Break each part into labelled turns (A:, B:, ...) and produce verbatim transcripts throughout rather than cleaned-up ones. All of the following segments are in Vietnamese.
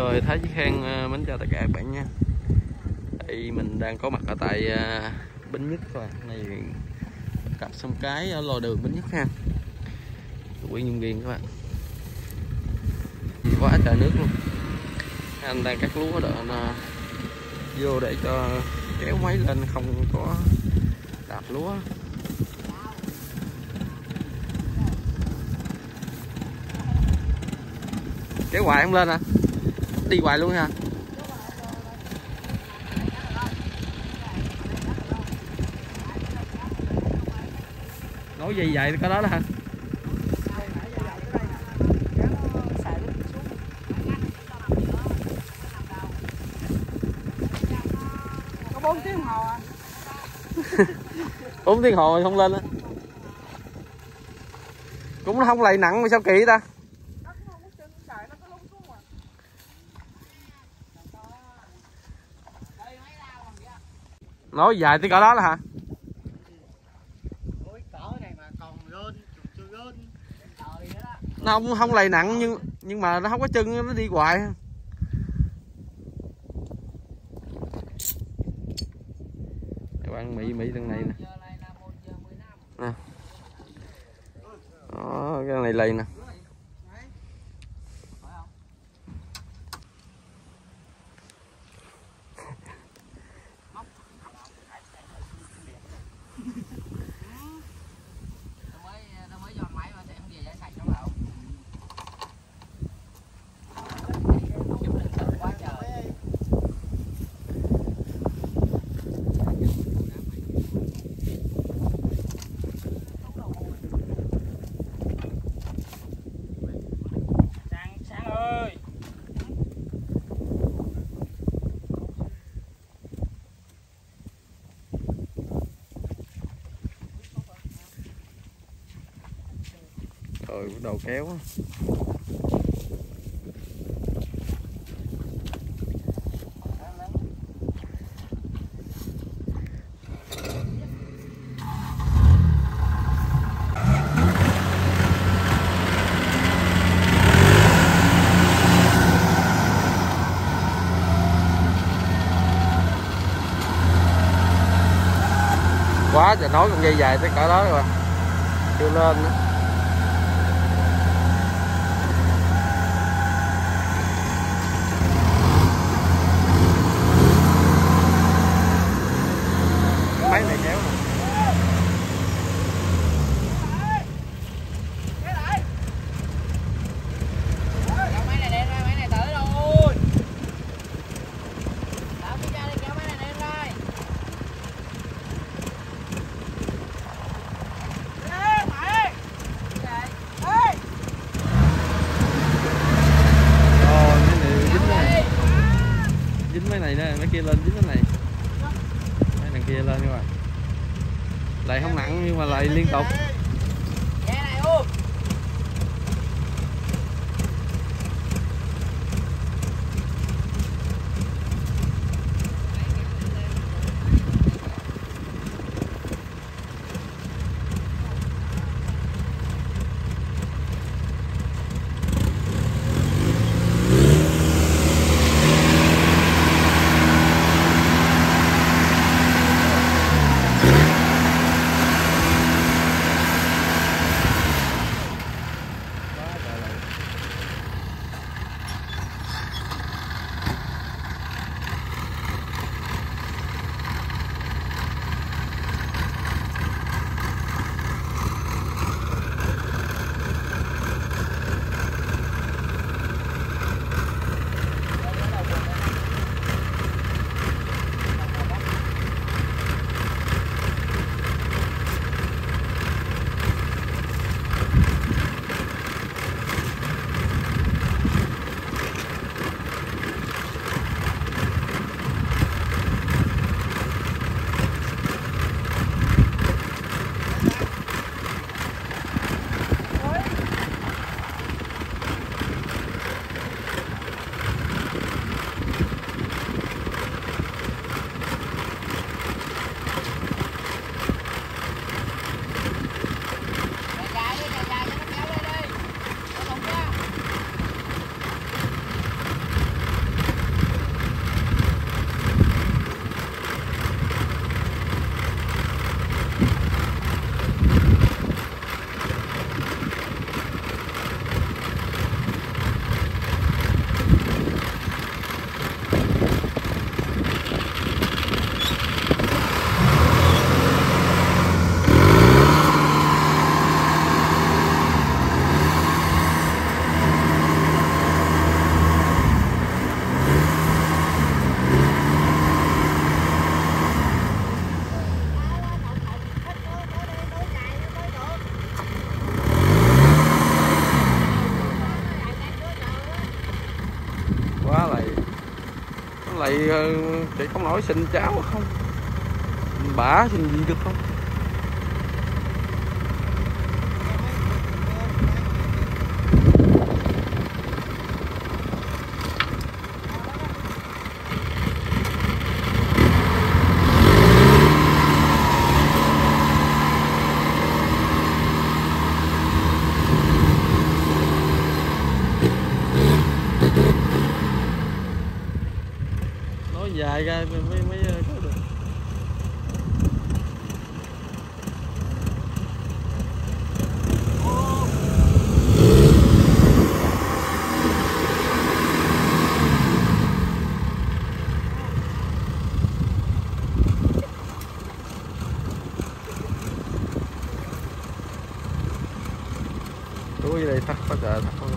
A: Rồi Thái Chí Khang mến chào tất cả các bạn nha. Đây mình đang có mặt ở tại Bến Nhất các bạn. Này cặp sông cái ở lò đường Bến Nhất ha. Quỹ nhân viên các bạn. Quá trời nước luôn. Anh đang cắt lúa đợi anh vô để cho kéo máy lên không có đạp lúa. Kéo hoài không lên hả? Đi hoài luôn ha. Nói gì vậy có đó đó hả?
B: Có bốn tiếng đồng hồ à?
A: bốn tiếng hồ không lên á. Cũng không lầy nặng mà sao kỳ ta? Nói dài tới cỡ đó là hả? Nó không không lầy nặng nhưng nhưng mà nó không có chân, nó đi hoài. Các bạn Mỹ Mỹ đằng này nè. Nè. Đó, cái này lầy nè. Rồi bắt đầu kéo. Quá trời nói con dây dài tới cỡ đó rồi. Chưa lên nữa. Máy này kéo nè.
B: Máy này đem ra, máy này tới luôn. Tạo cái ra đi kéo máy này đem ra. Ê, mày. Ê.
A: Rồi cái này dính này. Dính mấy này nè, mấy kia lên dính cái này. Mấy đằng kia lên các bạn. Lại không nặng nhưng mà lại liên tục.
B: Nghe này luôn.
A: quá lại nó lại chị không nổi xin cháu không, bả xin gì được không. Nói dài ra mới mới có được. Ui đây thắt quá trời thắt quá.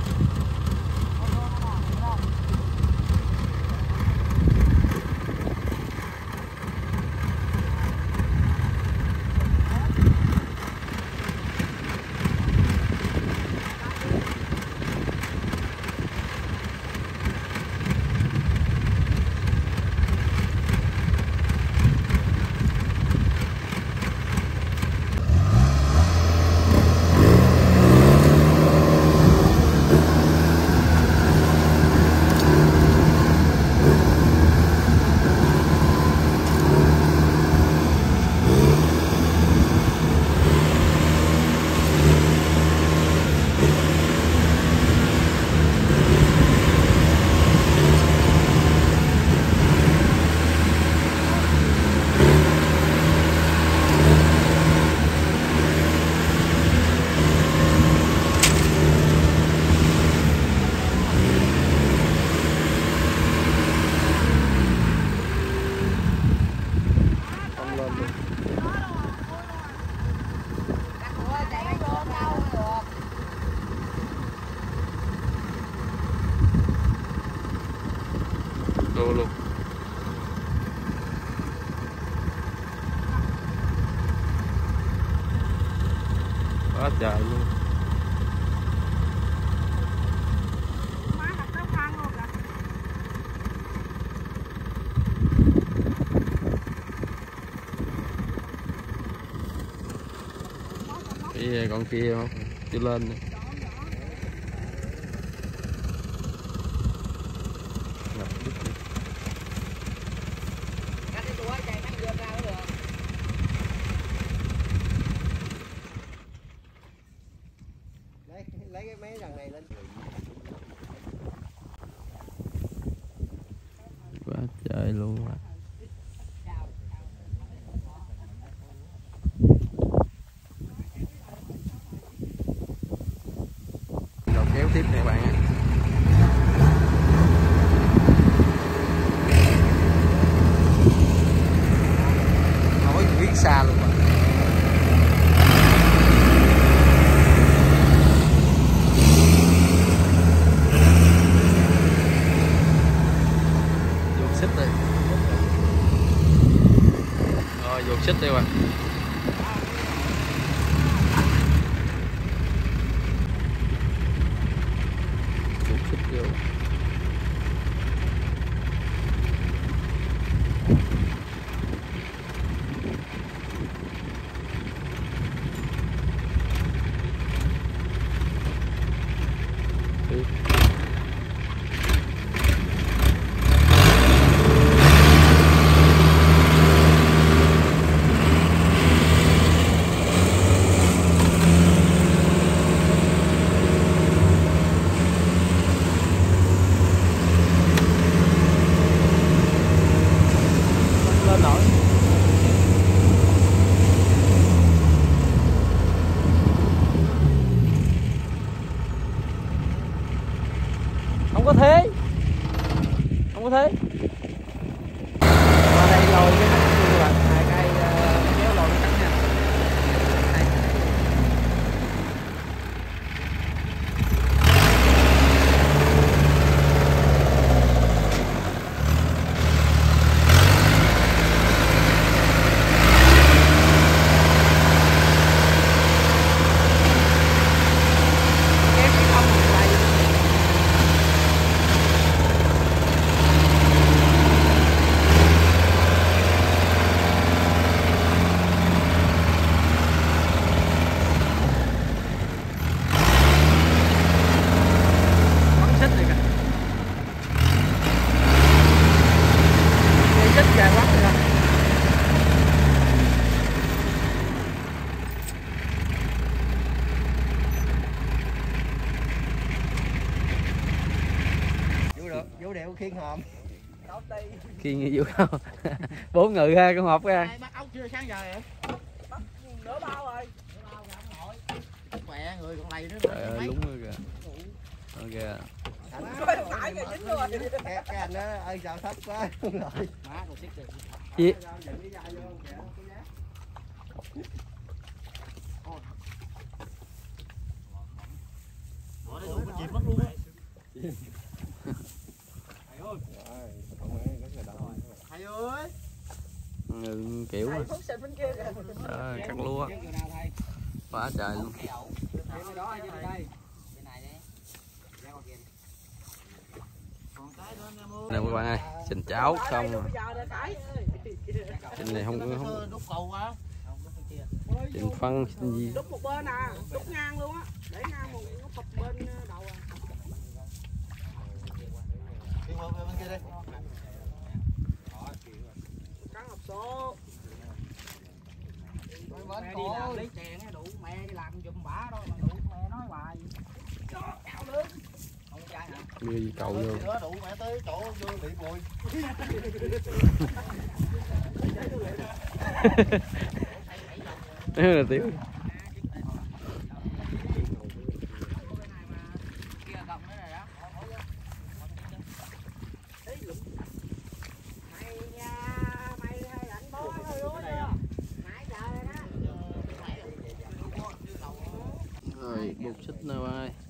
A: Đồ luôn. Quá trời luôn. Cái con kia không chưa lên nữa.
B: Lấy cái mấy lần này lên.
A: Quá trời luôn rồi. Rồi kéo tiếp nè bạn ạ. Nói biết xa luôn rồi. Xích đi. Rồi dồn xích đi bạn. Dồn xích vô. Đi. Lên nổi. Không có thế. Không có thế. Ở đây lồi cái nắp như là hai cây kéo lồi cái nắp nha.
B: Vũ điệu khiên hòm.
A: Khiên như vũ không? Bốn người ha, con hộp ra.
B: Bắt ốc chưa sáng giờ vậy? Bắt nửa bao rồi. Nửa bao ra không nổi. Mẹ người còn lầy nữa.
A: Trời ơi, lúng rồi kìa. Ok.
B: Cái, cái anh đó ơi sao thấp quá rồi. Má còn siết được.
A: Gì?
B: Thầy ơi.
A: Ừ, kiểu mà. Đó, cắt lúa. Quá trời luôn. Nè các bạn ơi, xin cháo không. Xin này không không. Xin phân xin gì.
C: Đúc một bên à, đúc ngang luôn á, để ngang một nó phập bên đầu à. Cắn hộp số. Mẹ đi làm lấy chèn đủ, mẹ đi làm giùm bả đó mà đủ, mẹ nói hoài. Cạo lưới. Không trai hả?
A: Đưa gì cậu vô.
B: Đủ mẹ tới chỗ vô bị bùi.
A: Thế là tiểu. Rồi buộc xích nè ba ơi.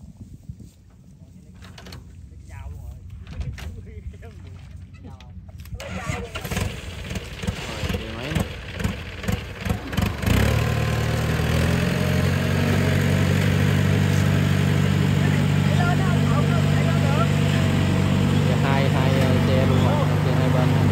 A: Rồi máy nè. hai hai xe luôn rồi, xe hai bên này.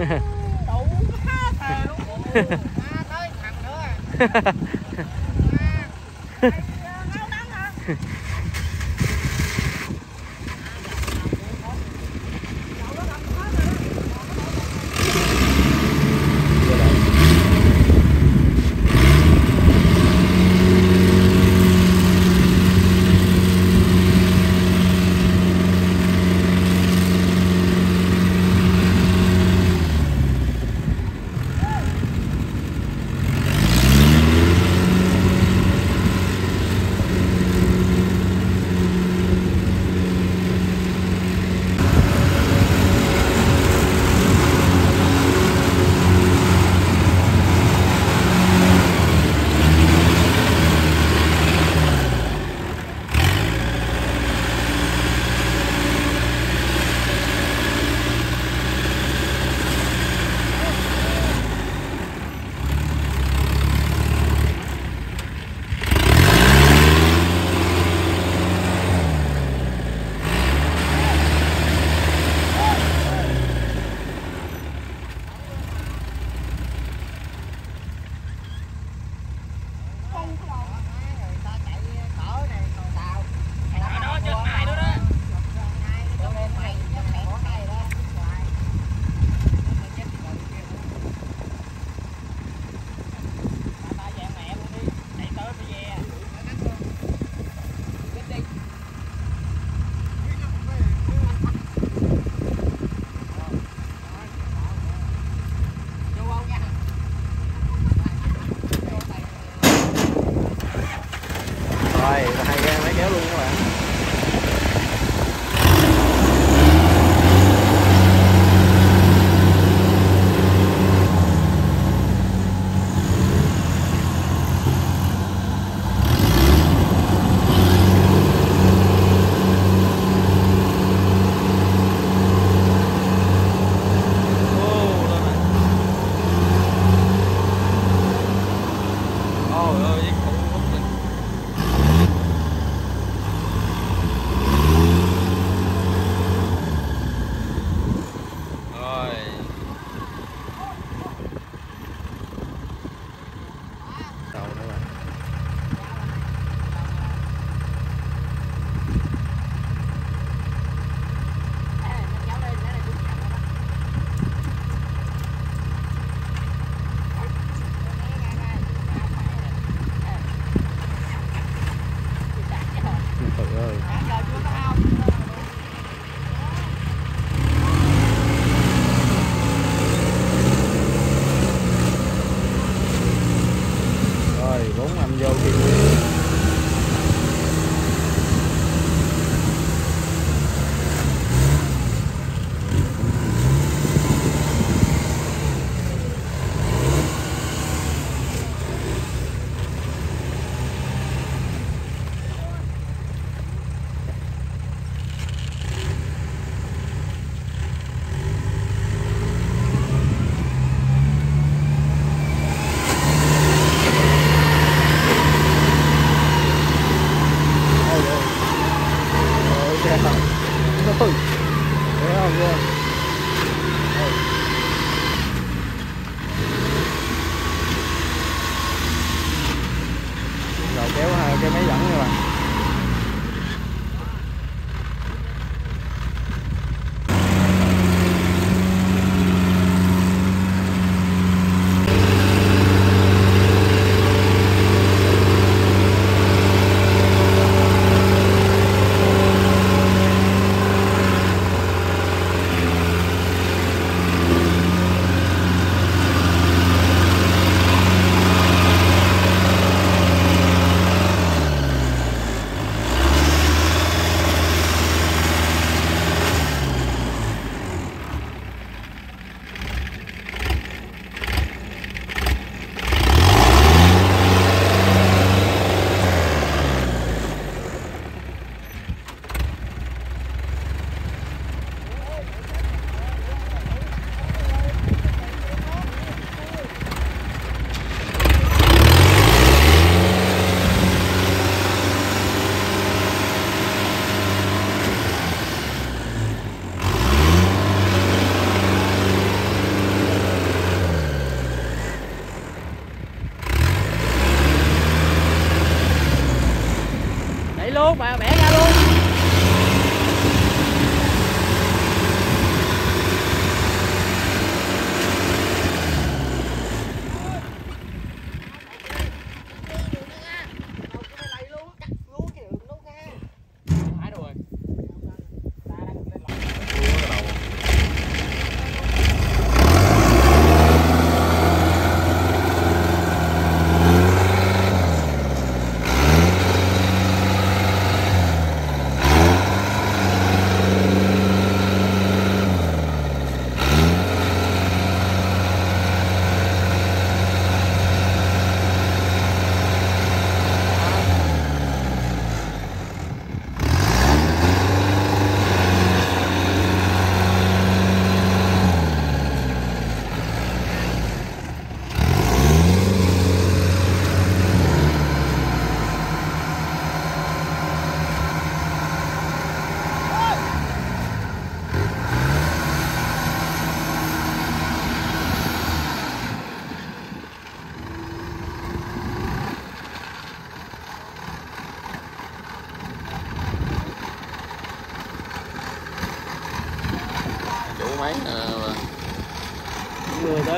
B: đủ quá thề luôn. À, tới thằng nữa. À, nấu nắng hả?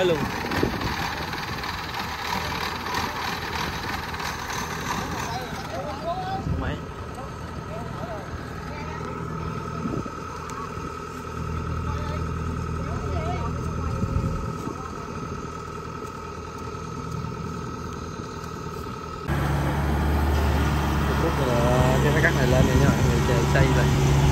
A: tới luôn. Mày phút là cái cắt này lên này nha, người chờ xây lên.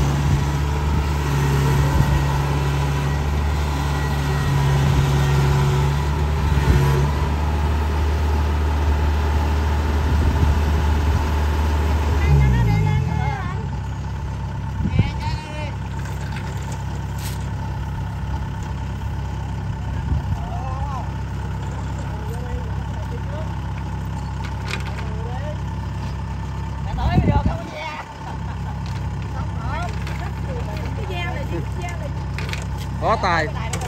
A: Có tài.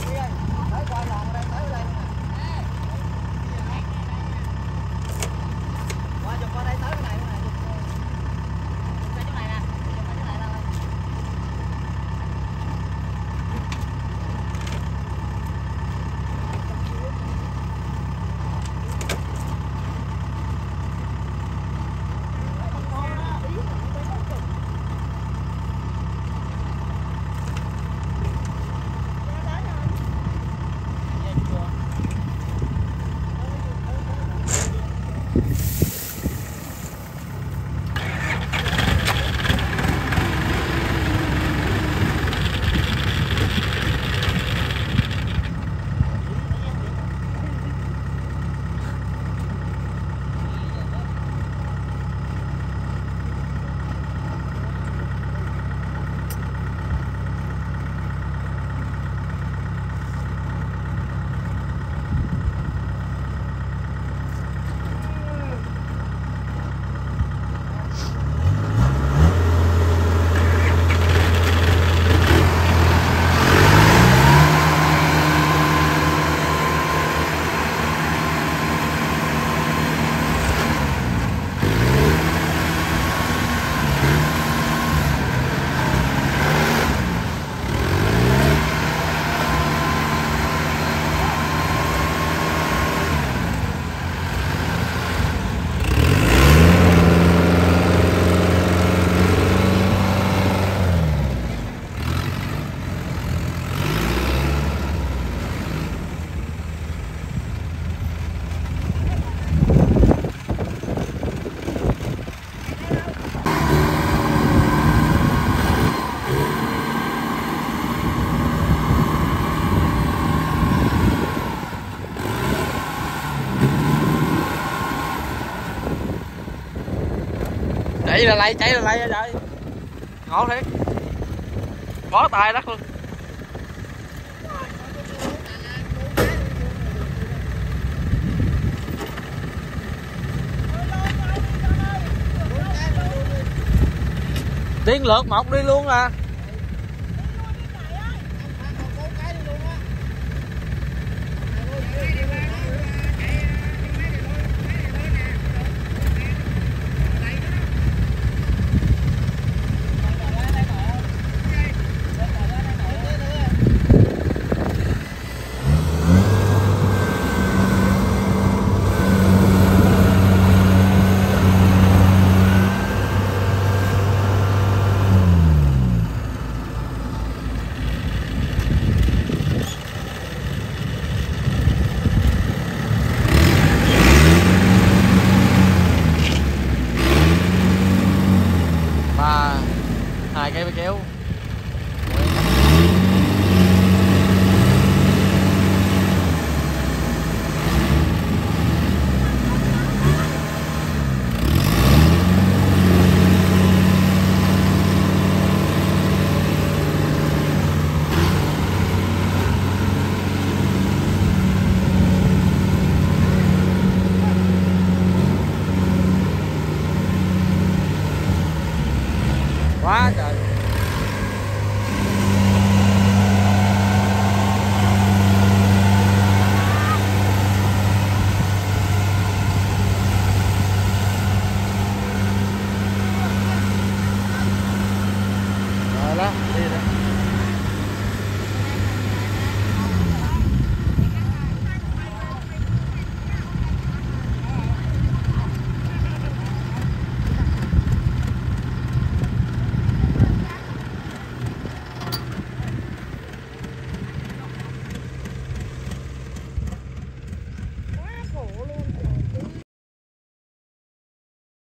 A: Cháy là lay, cháy là lay ra trời. Ngộ thiệt. Có tài đất luôn. Tiến lượt một đi luôn à.